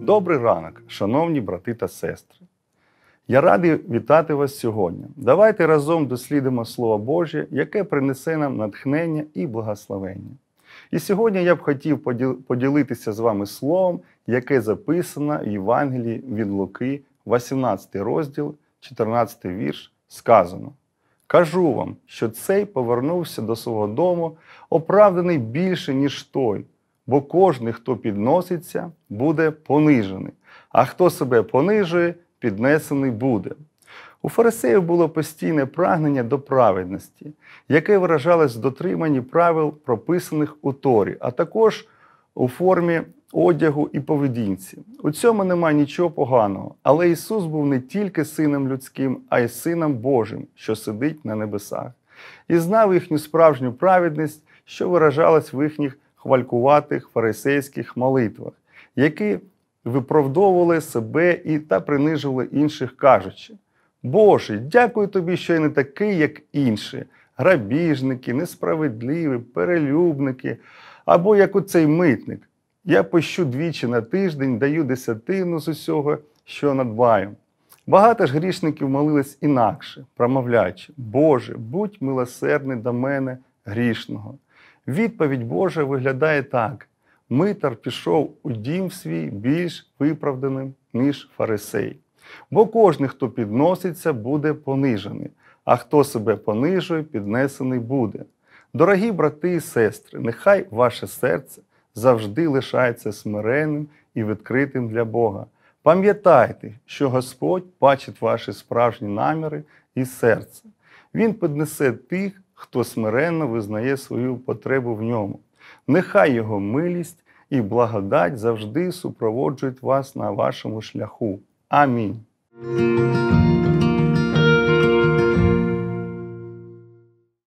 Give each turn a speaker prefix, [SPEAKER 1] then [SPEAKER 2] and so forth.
[SPEAKER 1] Добрий ранок, шановні брати та сестри. Я радий вітати вас сьогодні. Давайте разом дослідимо Слово Боже, яке принесе нам натхнення і благословення. І сьогодні я б хотів поділитися з вами словом, яке записано в Євангелії від Луки, 18 розділ, 14 вірш, сказано: «Кажу вам, що цей повернувся до свого дому, оправданий більше, ніж той, бо кожний, хто підноситься, буде понижений, а хто себе понижує, піднесений буде». У фарисеїв було постійне прагнення до праведності, яке виражалось в дотриманні правил, прописаних у Торі, а також у формі одягу і поведінці. У цьому немає нічого поганого, але Ісус був не тільки Сином людським, а й Сином Божим, що сидить на небесах, і знав їхню справжню праведність, що виражалась в їхніх хвалькуватих фарисейських молитвах, які виправдовували себе та принижували інших, кажучи: «Боже, дякую Тобі, що я не такий, як інші, грабіжники, несправедливі, перелюбники, або як оцей митник. Я пощу двічі на тиждень, даю десятину з усього, що надбаю». Багато ж грішників молились інакше, промовляючи: «Боже, будь милосердний до мене, грішного». Відповідь Божа виглядає так: митар пішов у дім свій більш виправданим, ніж фарисей. Бо кожен, хто підноситься, буде понижений, а хто себе понижує, піднесений буде. Дорогі брати і сестри, нехай ваше серце завжди лишається смиренним і відкритим для Бога. Пам'ятайте, що Господь бачить ваші справжні наміри і серце. Він піднесе тих, хто смиренно визнає свою потребу в ньому. Нехай Його милість і благодать завжди супроводжують вас на вашому шляху. Амінь.